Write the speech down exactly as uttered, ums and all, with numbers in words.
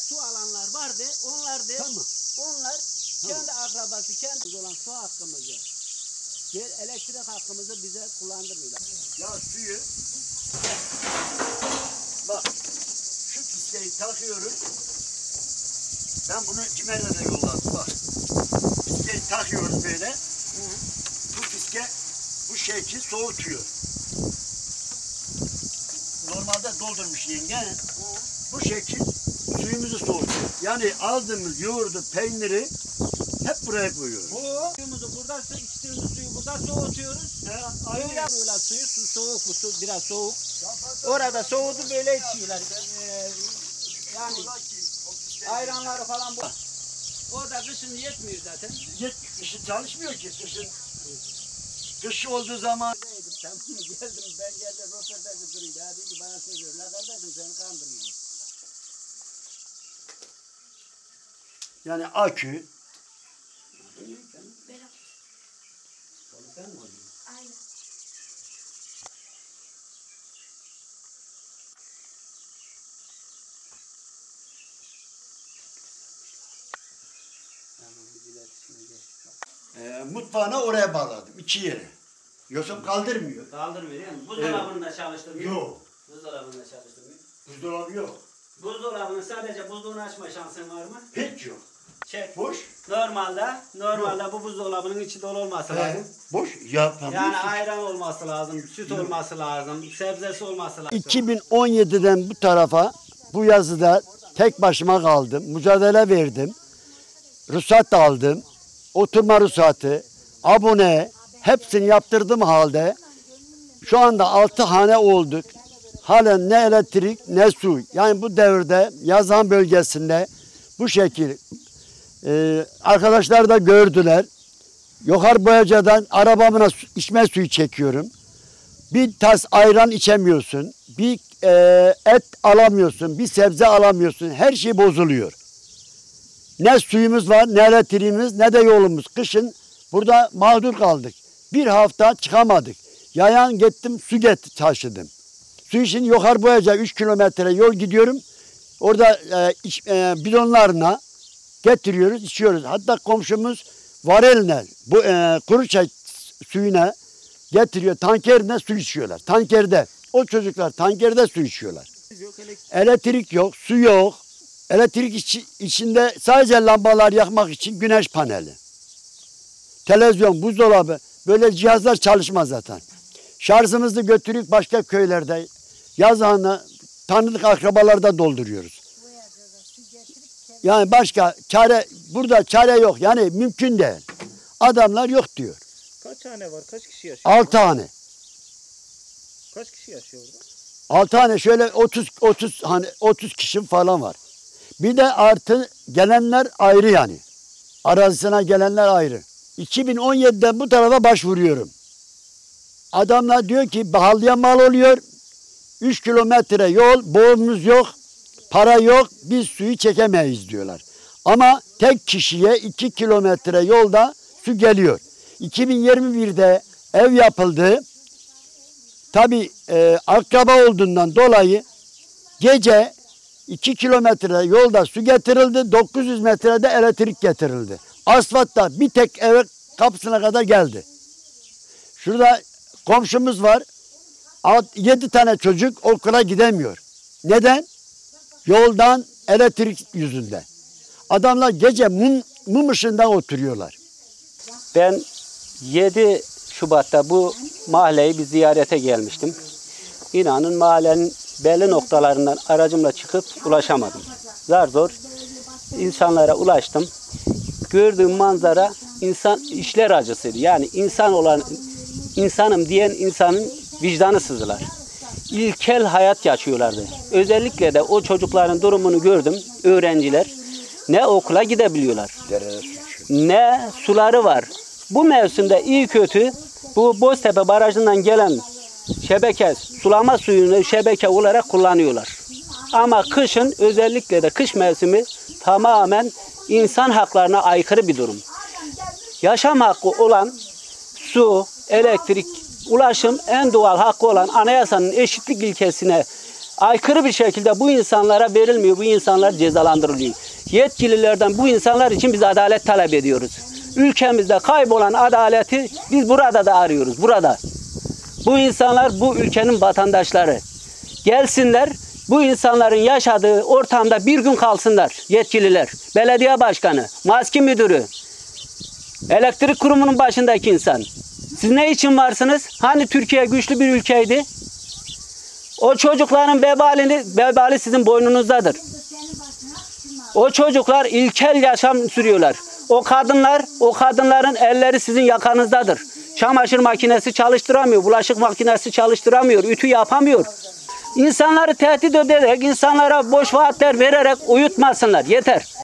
su alanlar vardı. Onlar da Tamam. onlar Tamam. kendi akrabası, kendi olan su hakkımızı, elektrik hakkımızı bize kullandırmıyorlar. Ya suyu bak şu piskeyi takıyoruz. Ben bunu Cimer'e de yolladım bak. Piskeyi takıyoruz böyle. Hı. Bu piske bu şekil soğutuyor. Normalde doldurmuş yenge. Hı. Bu şekil suyumuzu soğutuyor. Yani aldığımız yoğurdu, peyniri hep buraya koyuyoruz. Bu suyumuzu burada su, içtiğimiz suyu burada soğutuyoruz. He, Böyle böyle suyu, su soğuk, bu su biraz soğuk. Orada soğudu böyle içiyorlar. Ee, yani ayranları falan bu. O da kışın yetmiyor zaten. Yet, kışın çalışmıyor ki kışın. Kış olduğu zaman Tamam geldim ben geldim röportajı durayım. Ya dedi ki bana söz ver. La kardeşim seni kandırıyorum. yani akü, Berat. Onu sen mi oldun? Aynen. Tamam ilerisine geç. e, mutfağına oraya bağladım. iki yere. Yoksa kaldırmıyor. Kaldırmıyor değil mi? Buzdolabında çalıştırmıyor. Yok. Buzdolabında çalıştırmıyor. Buzdolabı yok. Buzdolabını sadece buzluğunu açma şansın var mı? Hiç yok. Çek. Boş. Normalde, normalde bu buzdolabının içi dolu olması lazım. Boş. Yapamıyorsun. Yani ayran olması lazım, süt olması lazım, sebzesi olması lazım. iki bin on yedi'den bu tarafa bu yazıda tek başıma kaldım. Mücadele verdim. Ruhsat aldım. Oturma ruhsatı, abone hepsini yaptırdım halde. Şu anda altı hane olduk. Halen ne elektrik ne su. Yani bu devirde Yazhan bölgesinde bu şekil e, arkadaşlar da gördüler. Yukarı Boyaca'dan arabamına su, içme suyu çekiyorum. Bir tas ayran içemiyorsun. Bir e, et alamıyorsun. Bir sebze alamıyorsun. Her şey bozuluyor. Ne suyumuz var, ne elektriğimiz, ne de yolumuz. Kışın burada mağdur kaldık. Bir hafta çıkamadık. Yayan gittim, su get taşıdım. Su için yukarı Boyaca üç kilometre yol gidiyorum. Orada e, iç, e, bidonlarına getiriyoruz, içiyoruz. Hatta komşumuz vareline, bu e, kuru çay suyuna getiriyor. Tankerine su içiyorlar. Tankerde. O çocuklar tankerde su içiyorlar. Yok, elektrik. Elektrik yok, su yok. Elektrik içi, içinde sadece lambalar yakmak için güneş paneli. Televizyon, buzdolabı böyle cihazlar çalışmaz zaten. Şarjımızı götürüp başka köylerde yazağını tanıdık akrabalarda dolduruyoruz. Yani başka çare burada çare yok. Yani mümkün değil. Adamlar yok diyor. Kaç hane var? Kaç kişi yaşıyor? Altı tane. Kaç kişi yaşıyor orada? Altı tane şöyle otuz otuz hani otuz kişi falan var. Bir de artı gelenler ayrı yani. Arazisine gelenler ayrı. iki bin on yedi'den bu tarafa başvuruyorum. Adamlar diyor ki pahalıya mal oluyor. üç kilometre yol, boğumuz yok, para yok, biz suyu çekemeyiz diyorlar. Ama tek kişiye iki kilometre yolda su geliyor. iki bin yirmi bir'de ev yapıldı. Tabii e, akraba olduğundan dolayı gece iki kilometre yolda su getirildi, dokuz yüz metrede elektrik getirildi. Asfaltta bir tek eve kapısına kadar geldi. Şurada komşumuz var. yedi tane çocuk okula gidemiyor. Neden? Yoldan elektrik yüzünden. Adamlar gece mum, mum ışığında oturuyorlar. Ben yedi Şubat'ta bu mahalleyi bir ziyarete gelmiştim. İnanın mahallenin belli noktalarından aracımla çıkıp ulaşamadım. Zar zor insanlara ulaştım. Gördüğüm manzara insan işler acısıydı. Yani insan olan insanım diyen insanın vicdanı sızılar. İlkel hayat yaşıyorlardı. Özellikle de o çocukların durumunu gördüm. Öğrenciler ne okula gidebiliyorlar, ne suları var. Bu mevsimde iyi kötü bu Boztepe Barajı'ndan gelen şebeke, sulama suyunu şebeke olarak kullanıyorlar. Ama kışın özellikle de kış mevsimi tamamen insan haklarına aykırı bir durum. Yaşam hakkı olan su, elektrik, ulaşım en doğal hakkı olan anayasanın eşitlik ilkesine aykırı bir şekilde bu insanlara verilmiyor. Bu insanlar cezalandırılıyor. Yetkililerden bu insanlar için biz adalet talep ediyoruz. Ülkemizde kaybolan adaleti biz burada da arıyoruz. Burada. Bu insanlar bu ülkenin vatandaşları. Gelsinler, bu insanların yaşadığı ortamda bir gün kalsınlar yetkililer. Belediye başkanı, maske müdürü, elektrik kurumunun başındaki insan. Siz ne için varsınız? Hani Türkiye güçlü bir ülkeydi? O çocukların vebalini, vebali sizin boynunuzdadır. O çocuklar ilkel yaşam sürüyorlar. O kadınlar, o kadınların elleri sizin yakanızdadır. Çamaşır makinesi çalıştıramıyor, bulaşık makinesi çalıştıramıyor, ütü yapamıyor. İnsanları tehdit ederek, insanlara boş vaatler vererek uyutmasınlar. Yeter.